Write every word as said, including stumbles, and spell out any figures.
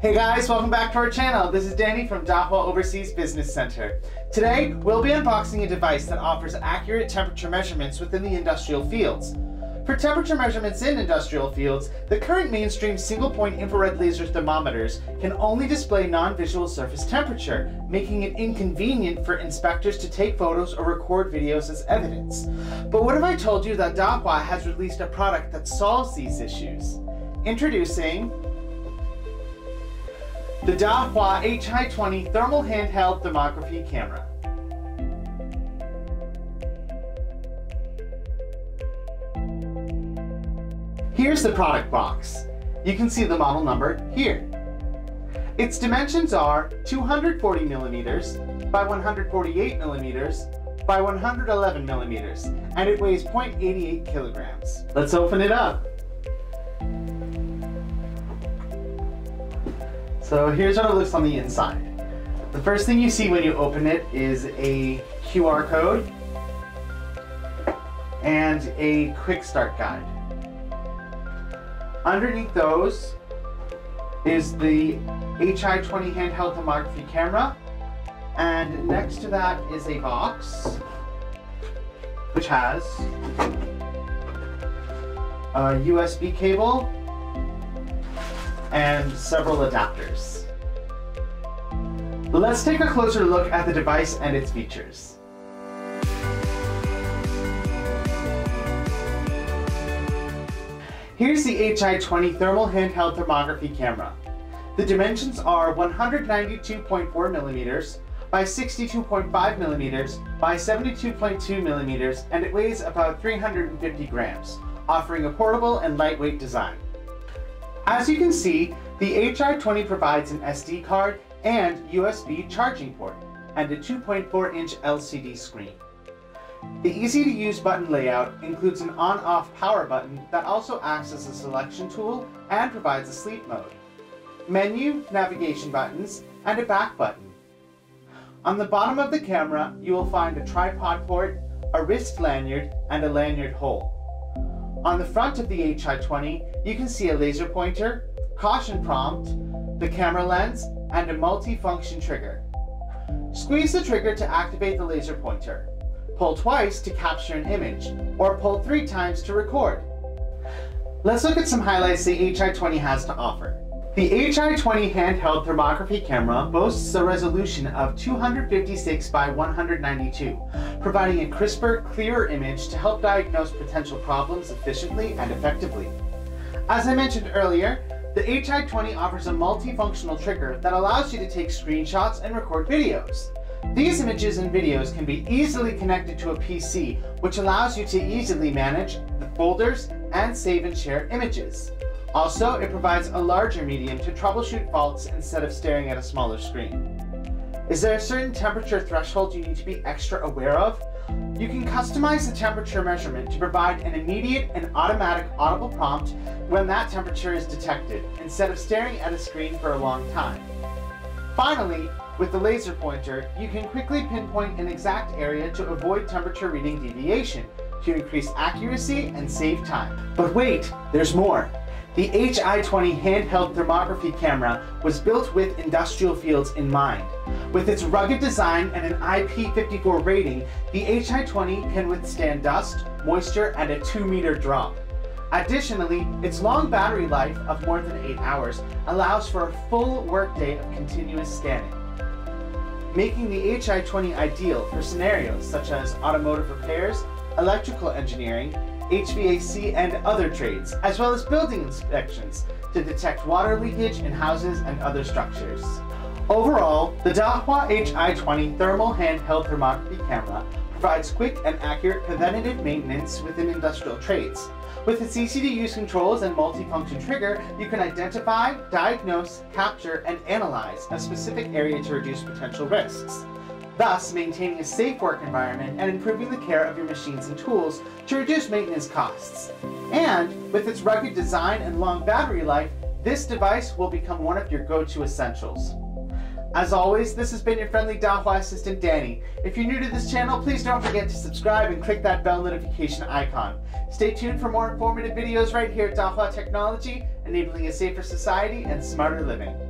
Hey guys, welcome back to our channel. This is Danny from Dahua Overseas Business Center. Today, we'll be unboxing a device that offers accurate temperature measurements within the industrial fields. For temperature measurements in industrial fields, the current mainstream single-point infrared laser thermometers can only display non-visual surface temperature, making it inconvenient for inspectors to take photos or record videos as evidence. But what if I told you that Dahua has released a product that solves these issues? Introducing the Dahua H I twenty Thermal Handheld Thermography Camera. Here's the product box. You can see the model number here. Its dimensions are two hundred forty millimeters by one hundred forty-eight millimeters by one hundred eleven millimeters, and it weighs zero point eight eight kilograms. Let's open it up. So here's what it looks on the inside. The first thing you see when you open it is a Q R code and a quick start guide. Underneath those is the H I twenty handheld thermography camera, and next to that is a box which has a U S B cable and several adapters. Let's take a closer look at the device and its features. Here's the H I twenty Thermal Handheld Thermography Camera. The dimensions are one hundred ninety-two point four millimeters by sixty-two point five millimeters by seventy-two point two millimeters, and it weighs about three hundred fifty grams, offering a portable and lightweight design. As you can see, the H I twenty provides an S D card and U S B charging port, and a two point four inch L C D screen. The easy-to-use button layout includes an on-off power button that also acts as a selection tool and provides a sleep mode, menu, navigation buttons, and a back button. On the bottom of the camera, you will find a tripod port, a wrist lanyard, and a lanyard hole. On the front of the H I twenty, you can see a laser pointer, caution prompt, the camera lens, and a multi-function trigger. Squeeze the trigger to activate the laser pointer. Pull twice to capture an image, or pull three times to record. Let's look at some highlights the H I twenty has to offer. The H I twenty handheld thermography camera boasts a resolution of two hundred fifty-six by one hundred ninety-two, providing a crisper, clearer image to help diagnose potential problems efficiently and effectively. As I mentioned earlier, the H I twenty offers a multifunctional trigger that allows you to take screenshots and record videos. These images and videos can be easily connected to a P C, which allows you to easily manage the folders and save and share images. Also, it provides a larger medium to troubleshoot faults instead of staring at a smaller screen. Is there a certain temperature threshold you need to be extra aware of? You can customize the temperature measurement to provide an immediate and automatic audible prompt when that temperature is detected, instead of staring at a screen for a long time. Finally, with the laser pointer, you can quickly pinpoint an exact area to avoid temperature reading deviation, to increase accuracy and save time. But wait, there's more. The H I twenty handheld thermography camera was built with industrial fields in mind. With its rugged design and an I P fifty-four rating, the H I twenty can withstand dust, moisture, and a two meter drop. Additionally, its long battery life of more than eight hours allows for a full workday of continuous scanning, making the H I twenty ideal for scenarios such as automotive repairs, electrical engineering, H V A C, and other trades, as well as building inspections to detect water leakage in houses and other structures. Overall, the Dahua H I twenty Thermal Handheld Thermography Camera provides quick and accurate preventative maintenance within industrial trades. With its easy-to-use controls and multifunction trigger, you can identify, diagnose, capture, and analyze a specific area to reduce potential risks, thus maintaining a safe work environment and improving the care of your machines and tools to reduce maintenance costs. And with its rugged design and long battery life, this device will become one of your go-to essentials. As always, this has been your friendly Dahua assistant, Danny. If you're new to this channel, please don't forget to subscribe and click that bell notification icon. Stay tuned for more informative videos right here at Dahua Technology, enabling a safer society and smarter living.